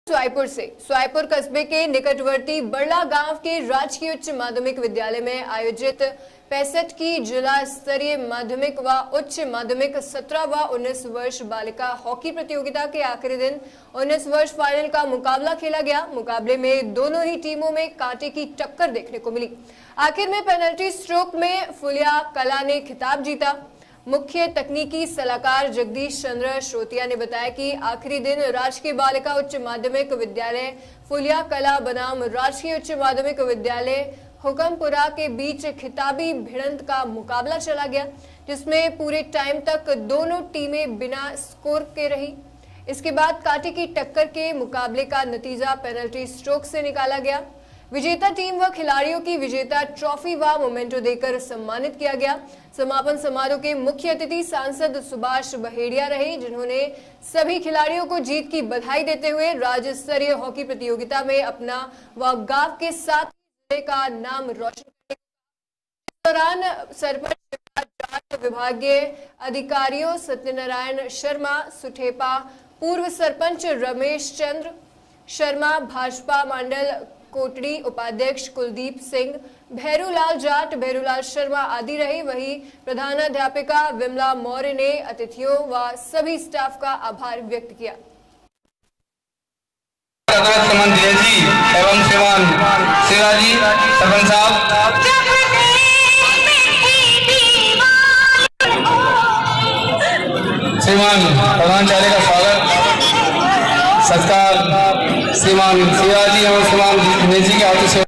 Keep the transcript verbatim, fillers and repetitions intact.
स्वाईपुर से स्वाईपुर कस्बे के निकटवर्ती बड़ला गांव के राजकीय उच्च माध्यमिक विद्यालय में आयोजित पैंसठ की जिला स्तरीय माध्यमिक व उच्च माध्यमिक सत्रह व उन्नीस वर्ष बालिका हॉकी प्रतियोगिता के आखिरी दिन उन्नीस वर्ष फाइनल का मुकाबला खेला गया। मुकाबले में दोनों ही टीमों में कांटे की टक्कर देखने को मिली। आखिर में पेनल्टी स्ट्रोक में फुलिया कला ने खिताब जीता। मुख्य तकनीकी सलाहकार जगदीश चंद्र श्रोतिया ने बताया कि आखिरी दिन राजकीय बालिका उच्च माध्यमिक विद्यालय फुलिया कला बनाम राजकीय उच्च माध्यमिक विद्यालय हुकमपुरा के बीच खिताबी भिड़ंत का मुकाबला चला गया, जिसमें पूरे टाइम तक दोनों टीमें बिना स्कोर के रही। इसके बाद कांटे की टक्कर के मुकाबले का नतीजा पेनल्टी स्ट्रोक से निकाला गया। विजेता टीम व खिलाड़ियों की विजेता ट्रॉफी व मोमेंटो देकर सम्मानित किया गया। समापन समारोह के मुख्य अतिथि सांसद सुभाष बहेड़िया रहे, जिन्होंने सभी खिलाड़ियों को जीत की बधाई देते हुए राज्य स्तरीय हॉकी प्रतियोगिता में अपना व गांव के साथ जिले का नाम रोशन किया। इस दौरान सरपंच विभागीय अधिकारियों सत्यनारायण शर्मा सुठेपा, पूर्व सरपंच रमेश चंद्र शर्मा, भाजपा मंडल कोटड़ी उपाध्यक्ष कुलदीप सिंह, भैरूलाल जाट, भैरूलाल शर्मा आदि रहे। वहीं प्रधानाध्यापिका विमला मौर्य ने अतिथियों व सभी स्टाफ का आभार व्यक्त किया। जी एवं श्रीमान शिवाजी सरपंच साहब, श्रीमान प्रधानाचार्य का स्वागत सत्कार श्रीमान शिवाजी एवं श्रीमान दिनेश जी के हाथों से